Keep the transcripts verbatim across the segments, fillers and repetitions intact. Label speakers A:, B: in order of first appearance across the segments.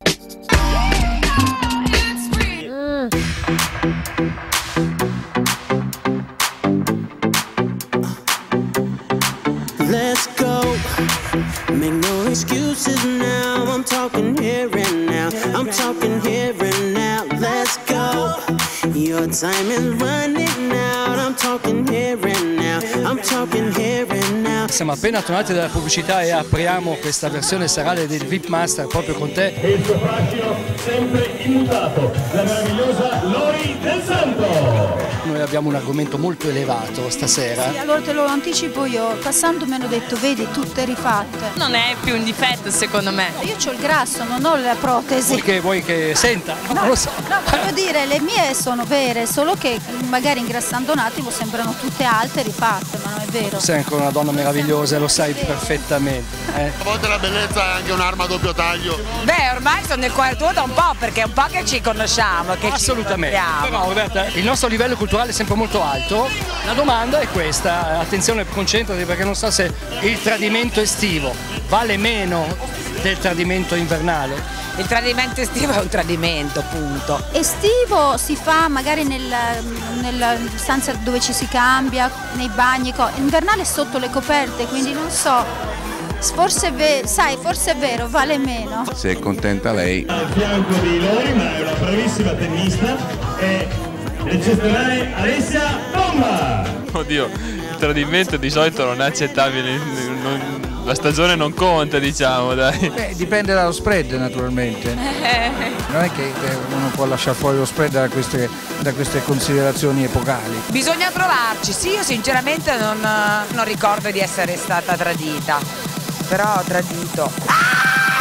A: Mm.
B: Let's go. Make no excuses now. I'm talking here and now. I'm talking here and now. Let's go. Your time is running out. I'm talking here and now. I'm talking here and now.
C: Siamo appena tornati dalla pubblicità e apriamo questa versione serale del V I P Master proprio con te.
D: E il suo fascino sempre immutato, la meravigliosa Lori Del Santo.
C: Noi abbiamo un argomento molto elevato stasera.
E: Sì, allora te lo anticipo io, passando mi hanno detto, vedi, tutte rifatte.
A: Non è più un difetto secondo me.
E: Io ho il grasso, non ho la protesi.
C: Perché vuoi che senta?
E: No,
C: non lo so.
E: No, voglio dire, le mie sono vere, solo che magari ingrassando un attimo sembrano tutte alte e rifatte, ma non è vero.
C: Sei ancora una donna meravigliosa, lo sai perfettamente. Eh?
F: A volte la bellezza è anche un'arma a doppio taglio.
A: Beh, ormai sono nel cuore tuo da un po', perché è un po' che ci conosciamo, che
C: Assolutamente.
A: ci
C: Però Roberta, il nostro livello culturale è sempre molto alto. La domanda è questa, attenzione, concentrati, perché non so se il tradimento estivo vale meno del tradimento invernale.
A: Il tradimento estivo è un tradimento, punto.
E: Estivo si fa magari nella, nella stanza dove ci si cambia, nei bagni, invernale sotto le coperte, quindi non so, forse è vero, sai, forse è vero, vale meno.
G: Se è contenta lei.
D: Al fianco di Lori, ma è una bravissima tennista, è l'eccezionale Alessia Tomba.
H: Oddio, il tradimento di solito non è accettabile, non, la stagione non conta, diciamo, dai.
I: Beh, dipende dallo spread naturalmente. Non è che uno può lasciare fuori lo spread da queste, da queste considerazioni epocali.
A: Bisogna provarci, sì, io sinceramente non, non ricordo di essere stata tradita, però ho tradito. Ah!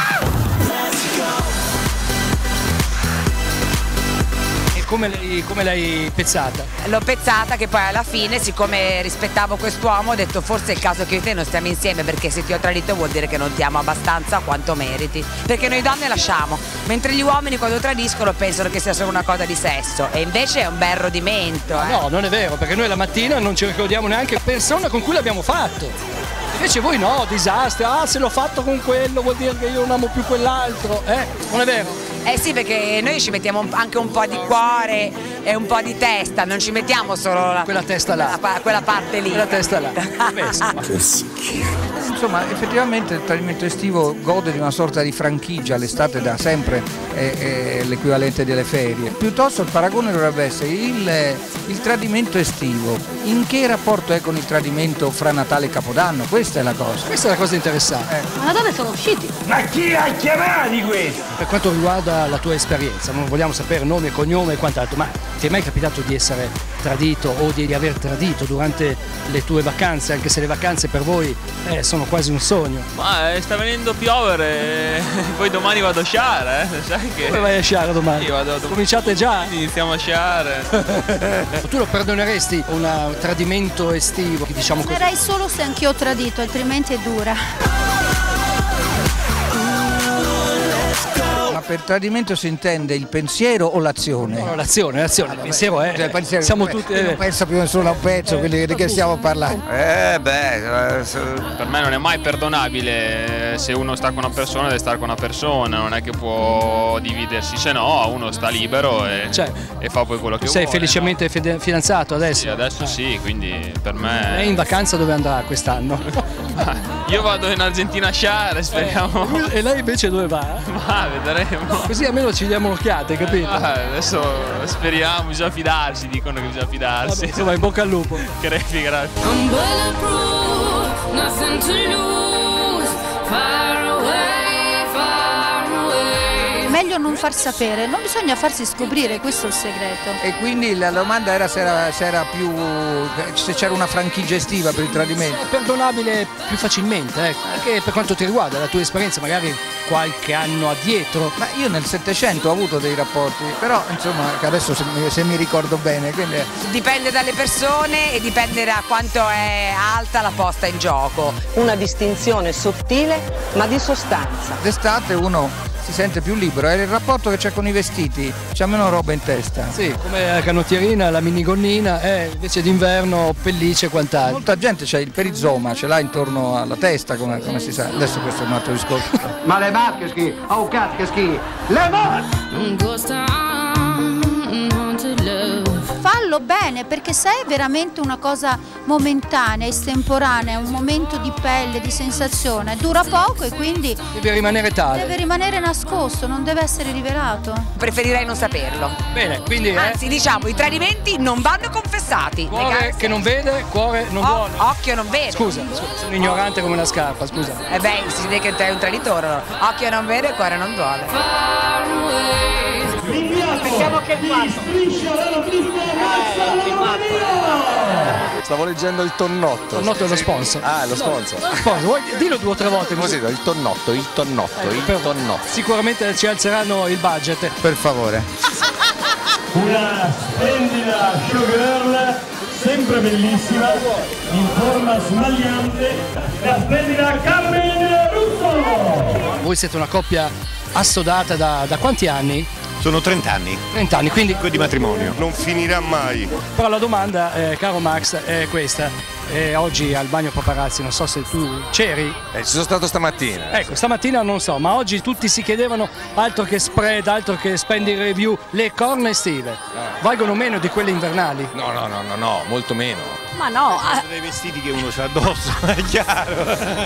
C: Come l'hai, come l'hai pezzata?
A: L'ho pezzata che poi alla fine, siccome rispettavo quest'uomo, ho detto forse è il caso che io e te non stiamo insieme, perché se ti ho tradito vuol dire che non ti amo abbastanza quanto meriti. Perché noi donne lasciamo, mentre gli uomini quando tradiscono pensano che sia solo una cosa di sesso, e invece è un bel rodimento. Eh.
C: No, non è vero, perché noi la mattina non ci ricordiamo neanche persona con cui l'abbiamo fatto. Invece voi no, disastri, ah se l'ho fatto con quello vuol dire che io non amo più quell'altro, eh? Non è vero?
A: Eh sì, perché noi ci mettiamo anche un po' di cuore e un po' di testa, non ci mettiamo solo la,
C: quella testa là,
A: quella, quella parte lì.
C: Quella testa là. Che
I: schifo. Insomma, effettivamente il tradimento estivo gode di una sorta di franchigia, l'estate da sempre è, è l'equivalente delle ferie. Piuttosto il paragone dovrebbe essere il, il tradimento estivo. In che rapporto è con il tradimento fra Natale e Capodanno? Questa è la cosa.
C: Questa è la cosa interessante.
I: Eh.
E: Ma da dove sono usciti?
D: Ma chi ha chiamato di questo?
C: Per quanto riguarda la tua esperienza, non vogliamo sapere nome e cognome e quant'altro, ma ti è mai capitato di essere tradito o di, di aver tradito durante le tue vacanze, anche se le vacanze per voi eh, sono quasi un sogno?
H: Ma eh, sta venendo a piovere, poi domani vado a sciare, eh? Sai che...
C: Come vai a sciare domani?
H: Io vado,
C: cominciate già?
H: Iniziamo a sciare.
C: Tu lo perdoneresti un tradimento estivo, diciamo così?
E: Sarei solo se anch'io ho tradito, altrimenti è dura.
I: Ma per tradimento si intende il pensiero o l'azione?
C: No, l'azione, l'azione, il pensiero è...
I: Cioè, il pensiero,
C: siamo tutti...
I: Non pensa più nessuno a un pezzo, quindi di che stiamo parlando?
G: Eh beh,
H: per me non è mai perdonabile, se uno sta con una persona deve stare con una persona, non è che può dividersi, se no uno sta libero e,
C: cioè,
H: e fa poi quello che
C: sei
H: vuole.
C: Sei felicemente no? fidanzato adesso?
H: Sì, adesso sì, quindi per me...
C: E in vacanza dove andrà quest'anno?
H: Io vado in Argentina a sciare, speriamo.
C: Eh, e lei invece dove va?
H: Ma vedremo.
C: Così almeno ci diamo un'occhiata, capito?
H: Ah, adesso speriamo, bisogna fidarsi, dicono che bisogna fidarsi.
C: Vabbè, insomma, in bocca al lupo.
H: Crepi, grazie.
E: Meglio non far sapere, non bisogna farsi scoprire, questo è il segreto.
I: E quindi la domanda era se era, se era più, se c'era una franchigia estiva per il tradimento.
C: È perdonabile più facilmente, ecco. Anche per quanto ti riguarda, la tua esperienza magari qualche anno addietro.
I: Ma io nel Settecento ho avuto dei rapporti, però insomma adesso se mi, se mi ricordo bene. Quindi...
A: Dipende dalle persone e dipende da quanto è alta la posta in gioco.
J: Una distinzione sottile ma di sostanza.
I: D'estate uno si sente più libero, è il rapporto che c'è con i vestiti, c'ha meno roba in testa.
C: Sì, come la canottierina, la minigonnina, e invece d'inverno pellicce e quant'altro.
I: Molta gente c'ha il perizoma, ce l'ha intorno alla testa, come, come si sa. Adesso questo è un altro discorso.
J: Ma le macchie schi, oh cazzo schi, le macchie!
E: Fallo bene, perché se è veramente una cosa momentanea, estemporanea, un momento di pelle, di sensazione, dura poco e quindi
C: deve rimanere tale.
E: Deve rimanere nascosto, non deve essere rivelato.
A: Preferirei non saperlo.
C: Bene, quindi
A: anzi,
C: eh,
A: diciamo, i tradimenti non vanno confessati.
C: Cuore che non vede, cuore non
A: o,
C: vuole.
A: Occhio non vede.
C: Scusa, scusa, sono ignorante come una scarpa, scusa.
A: Eh beh, si vede che sei un traditore. No? Occhio non vede, cuore non vuole.
D: Pensiamo che il Striscia la notizia
G: Stavo leggendo il tonnotto.
C: Il tonnotto è lo sponsor.
G: Ah, è lo sponsor.
C: No, sponsor, vuoi, dillo due o tre volte così.
G: Così, il tonnotto, il tonnotto,
C: Eh,
G: il
C: per-
G: tonnotto.
C: Sicuramente ci alzeranno il budget.
G: Per favore.
D: Una splendida showgirl, sempre bellissima, in forma smagliante, la splendida Carmen Russo!
C: Voi siete una coppia assodata da, da quanti anni?
K: Sono trenta anni.
C: trenta anni, quindi
K: di matrimonio.
F: Non finirà mai.
C: Però la domanda, eh, caro Max, è questa. Eh, oggi al bagno paparazzi, non so se tu c'eri.
G: Eh, ci sono stato stamattina.
C: Ecco, stamattina non so, ma oggi tutti si chiedevano altro che spread, altro che spending review. Le corna estive valgono meno di quelle invernali?
G: No, no, no, no, no, molto meno.
E: Ma no,
K: Sono dei vestiti che uno c'ha addosso, è chiaro.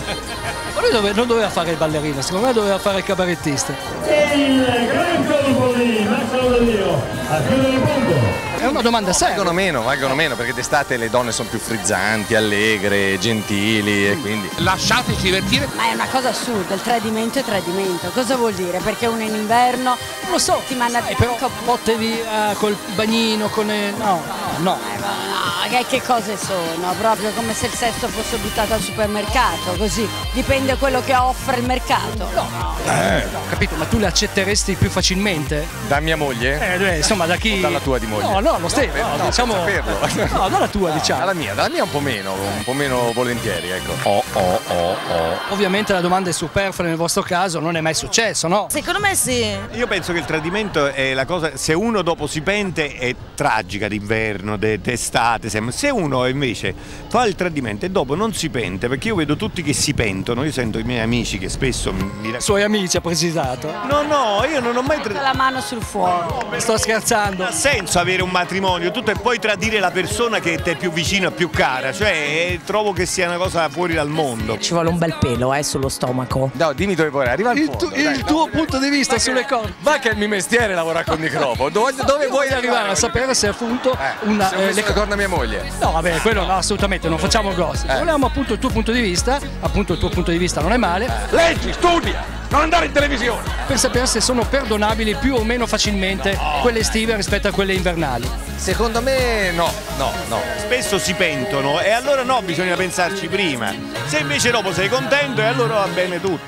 C: Ma lui dove, non doveva fare il ballerino, secondo me doveva fare il cabarettista.
D: E il gran colpo di Max Laudelio a chiudere il punto.
C: È una domanda seria.
G: Valgono meno, valgono meno, perché d'estate le donne sono più frizzanti, allegre, gentili e quindi...
L: Lasciateci divertire.
M: Ma è una cosa assurda, il tradimento è tradimento. Cosa vuol dire? Perché uno in inverno,
C: non lo so,
M: settimana
C: sai, però botte via col bagnino, con... il- no, no, no.
M: Eh, ma no, che, che cose sono? Proprio come se il sesso fosse buttato al supermercato, così. Dipende da quello che offre il mercato.
C: No,
G: Eh,
C: no, capito, ma tu le accetteresti più facilmente?
G: da mia moglie?
C: Eh, beh, insomma, da chi...
G: O dalla tua di moglie?
C: No, no, lo stesso,
G: per-
C: no,
G: no,
C: diciamo...
G: per saperlo.
C: No, dalla tua, diciamo.
G: Dalla mia, dalla mia un po' meno, un po' meno volentieri, ecco. Oh, oh, oh, oh.
C: Ovviamente la domanda è superflua nel vostro caso, non è mai successo, no?
M: Secondo me sì.
K: Io penso che il tradimento è la cosa, se uno dopo si pente è tragica d'inverno, d'estate, se uno invece fa il tradimento e dopo non si pente, perché io vedo tutti che si pentono, io sento i miei amici che spesso mi...
C: I suoi amici ha precisato.
K: No, no, io non ho mai
M: Metto
K: tradito.
M: la mano sul fuoco.
C: Sto scherzando.
K: Non ha senso avere un matrimonio, tutto e poi tradire la persona che ti è più vicina, più cara, cioè eh, trovo che sia una cosa fuori dal mondo.
A: Ci vuole un bel pelo eh, sullo stomaco.
G: No, dimmi dove vuoi, arriva al
C: Il,
G: fondo.
C: tu- il
G: dai,
C: tuo
G: no.
C: punto di vista
G: Ma
C: sulle
G: che-
C: cose.
G: Ma che è il mio mestiere lavorare con il microfono? Dove, dove vuoi
C: arrivare a sapere se appunto
G: Eh,
C: una...
G: se ho
C: eh,
G: messo
C: le-
G: le corna a mia moglie.
C: No, vabbè, quello no, assolutamente, non facciamo gossip.
G: Eh.
C: Vogliamo appunto il tuo punto di vista, appunto il tuo punto di vista non è male,
L: Leggi, studia, non andare in televisione.
C: per sapere se sono perdonabili più o meno facilmente quelle estive rispetto a quelle invernali.
G: Secondo me no, no, no.
K: Spesso si pentono e allora no, bisogna pensarci prima. Se invece dopo sei contento e allora va bene tutto.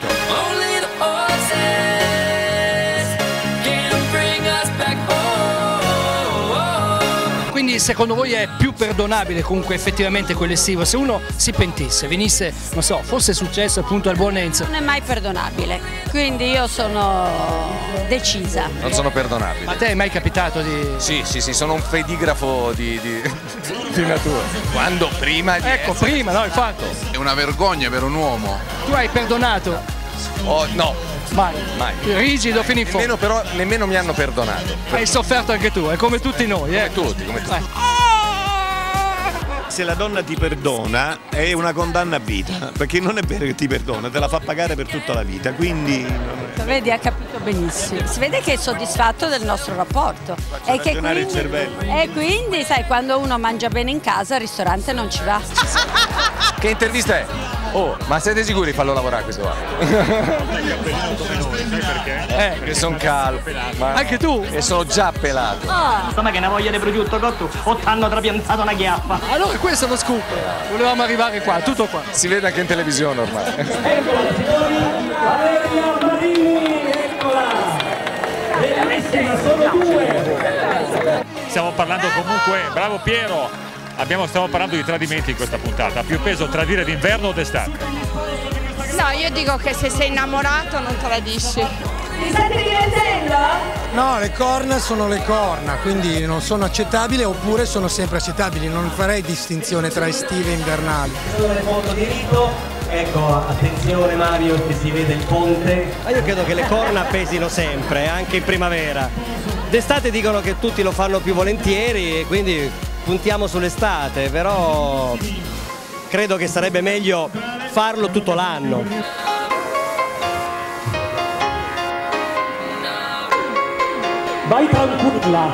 C: Quindi secondo voi è più perdonabile comunque effettivamente quell'estivo se uno si pentisse, venisse, non so, fosse successo appunto al buon Enzo.
M: Non è mai perdonabile. Quindi io sono decisa.
G: Non sono perdonabili.
C: Ma a te è mai capitato di...
G: Sì, sì, sì, sono un pedigrafo di, di, di natura. Quando prima di
C: Ecco,
G: essere-
C: prima, no, infatti.
L: È una vergogna per un uomo.
C: Tu hai perdonato?
G: Oh, no,
C: Mai.
G: mai.
C: Rigido fino in fondo.
G: Nemmeno, però, nemmeno mi hanno perdonato.
C: Hai sofferto anche tu, è come tutti noi, eh.
G: Come tutti, come tutti.
C: Eh.
K: Se la donna ti perdona è una condanna a vita, perché non è vero che ti perdona, te la fa pagare per tutta la vita, quindi
M: Vedi, ha capito benissimo. Si vede che è soddisfatto del nostro rapporto. E che
K: ragionare il
M: quindi,
K: cervello.
M: e quindi, sai, quando uno mangia bene in casa, al ristorante non ci va.
G: Che intervista è? Oh, ma siete sicuri di farlo lavorare questo qua?
C: Eh,
G: Perché sono calmo. Ma...
C: Anche tu?
G: E sono già pelato.
N: Come che ne voglia di prosciutto cotto o t'hanno trapiantato una chiappa?
C: allora questo è lo scoop. Volevamo arrivare qua, tutto qua.
G: Si vede anche in televisione ormai.
D: Valeria Marini, eccola! Bellissima, sono due!
O: Stiamo parlando comunque, bravo Piero, abbiamo, stiamo parlando di tradimenti in questa puntata. Ha più peso tradire d'inverno o d'estate?
P: No, io dico che se sei innamorato non tradisci. Ti stai divertendo?
Q: No, le corna sono le corna, quindi non sono accettabili oppure sono sempre accettabili, non farei distinzione tra estive e invernali.
R: Sono nel mondo diritto, ecco, attenzione Mario che si vede il ponte.
S: Ma io credo che le corna pesino sempre, anche in primavera. D'estate dicono che tutti lo fanno più volentieri e quindi puntiamo sull'estate, però credo che sarebbe meglio farlo tutto l'anno.
R: Vai tranquilla,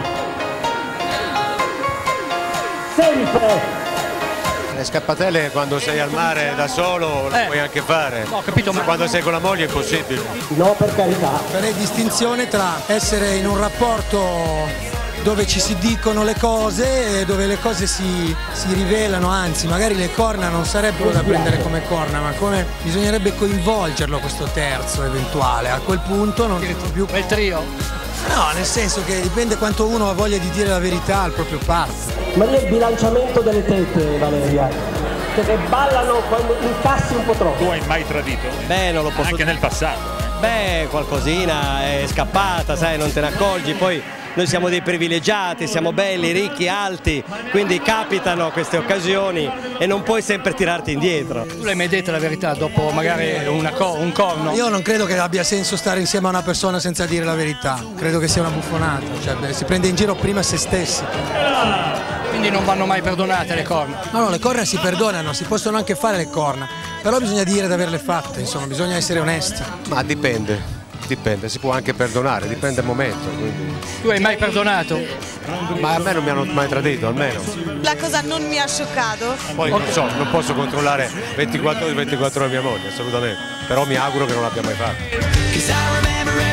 R: sempre.
T: Le scappatelle quando sei al mare da solo lo
Q: Eh.
T: puoi anche fare.
Q: Ho capito, ma
T: quando sei con la moglie è impossibile.
R: No, per carità.
Q: Farei distinzione tra essere in un rapporto dove ci si dicono le cose e dove le cose si, si rivelano, anzi magari le corna non sarebbero da prendere come corna, ma come bisognerebbe coinvolgerlo questo terzo eventuale. A quel punto non più
C: quel trio.
Q: No, nel senso che dipende quanto uno ha voglia di dire la verità al proprio partner.
R: Ma lì è il bilanciamento delle tette, Valeria, che ballano quando incassi un po' troppo.
O: Tu hai mai tradito?
S: Beh, non lo posso
O: Anche nel passato.
S: Beh, qualcosina è scappata, sai, non te ne accorgi, poi noi siamo dei privilegiati, siamo belli, ricchi, alti, quindi capitano queste occasioni e non puoi sempre tirarti indietro.
C: Tu l'hai mai detta la verità dopo magari una co- un corno?
Q: Io non credo che abbia senso stare insieme a una persona senza dire la verità, credo che sia una buffonata, cioè beh, si prende in giro prima se stessi.
C: Quindi non vanno mai perdonate le corna?
Q: No, no, le corna si perdonano, si possono anche fare le corna, però bisogna dire di averle fatte, insomma, bisogna essere onesti.
T: Ma dipende. Dipende, si può anche perdonare, dipende dal momento. Quindi.
C: Tu hai mai perdonato?
T: Ma a me non mi hanno mai tradito, almeno.
U: La cosa non mi ha scioccato.
T: Poi non so, non posso controllare ventiquattro ore ventiquattro ore mia moglie, assolutamente. Però mi auguro che non l'abbia mai fatto.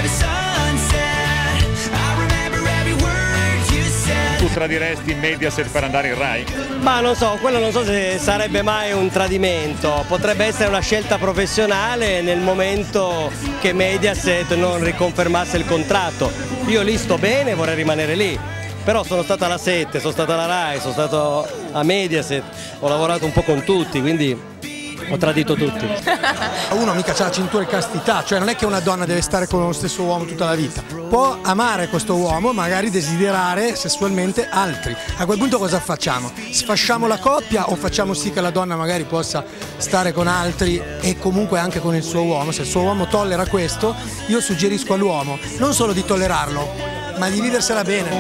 O: Tu tradiresti Mediaset per andare in Rai?
S: Ma non so, quello non so se sarebbe mai un tradimento, potrebbe essere una scelta professionale nel momento che Mediaset non riconfermasse il contratto. Io lì sto bene, vorrei rimanere lì, però sono stata alla sette, sono stata alla Rai, sono stato a Mediaset, ho lavorato un po' con tutti, quindi ho tradito tutti.
Q: Uno mica c'ha la cintura di castità, cioè non è che una donna deve stare con lo stesso uomo tutta la vita. Può amare questo uomo, magari desiderare sessualmente altri. A quel punto cosa facciamo? Sfasciamo la coppia o facciamo sì che la donna magari possa stare con altri e comunque anche con il suo uomo? Se il suo uomo tollera questo, io suggerisco all'uomo non solo di tollerarlo, ma di viversela bene.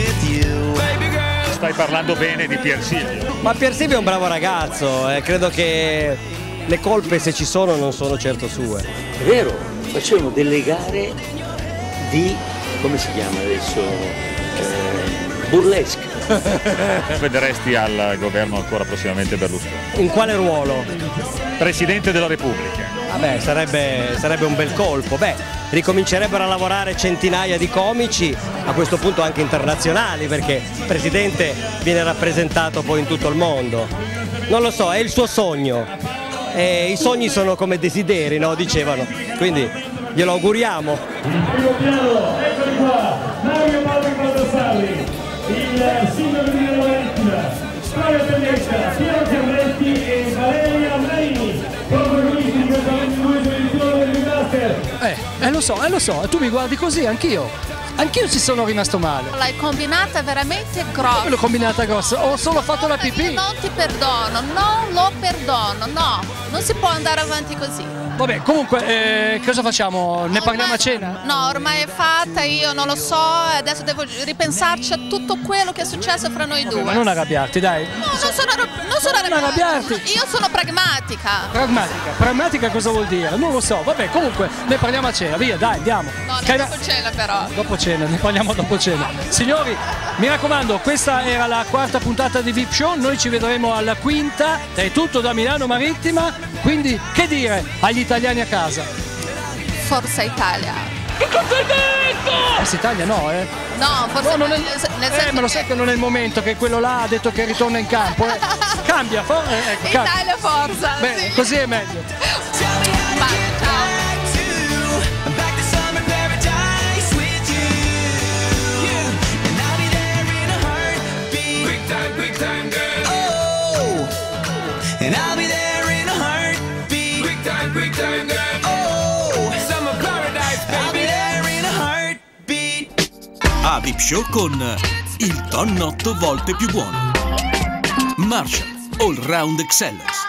O: Stai parlando bene di Pier Silvio.
S: Ma Pier Silvio è un bravo ragazzo, eh, credo che le colpe, se ci sono, non sono certo sue.
V: È vero, facevano delle gare di, come si chiama adesso, eh, burlesque.
O: Vedresti al governo ancora prossimamente Berlusconi?
S: In quale ruolo?
O: Presidente della Repubblica.
S: Vabbè, sarebbe, sarebbe un bel colpo. Beh, ricomincerebbero a lavorare centinaia di comici, a questo punto anche internazionali, perché il presidente viene rappresentato poi in tutto il mondo. Non lo so, è il suo sogno. E i sogni sono come desideri, no? Dicevano. Quindi glielo auguriamo.
D: Primo piano, eccoli qua, Mario Mauro Baldassarri, il sindaco di Milano Marittima, Flavio Telletta, Piero Carretti e Valeria Marini, protagonisti di questa ventiduesima edizione del Master.
C: Eh, eh lo so, eh lo so, tu mi guardi così, anch'io. Anch'io ci sono rimasto male.
E: L'hai combinata veramente grossa.
C: L'ho combinata grossa, ho solo fatto la pipì.
E: Io non ti perdono, non lo perdono, no, non si può andare avanti così.
C: Vabbè, comunque, eh, cosa facciamo? Ne parliamo a cena?
E: No, ormai è fatta, io non lo so, adesso devo ripensarci a tutto quello che è successo fra noi due.
C: Ma non arrabbiarti, dai.
E: No, non sono, non sono
C: Non arrabbiarti.
E: Io sono pragmatica.
C: Pragmatica, pragmatica cosa vuol dire? Non lo so, vabbè, comunque ne parliamo a cena, via, dai, andiamo.
E: No, non
C: Cana-
E: dopo cena però.
C: Dopo cena, ne parliamo dopo cena. Signori, mi raccomando, questa era la quarta puntata di V I P Show, noi ci vedremo alla quinta, è tutto da Milano Marittima, quindi che dire agli italiani a casa?
E: Forza Italia.
C: Che cosa hai detto? Forza Italia no, eh?
E: No, forse
C: No, non è-
E: nel, nel
C: Eh,
E: senso
C: ma lo
E: che
C: sai che non è il momento, che quello là ha detto che ritorna in campo, eh? Cambia, for- eh, ecco, cambia.
E: Italia forza.
C: Bene,
E: sì.
C: così è meglio.
E: Vai, ciao.
B: And I'll be there in a heartbeat. Quick time, quick time, girl. Oh, summer paradise, baby. I'll be there
H: Peep Show con il tonno otto volte più buono. Marshall All Round Excellence.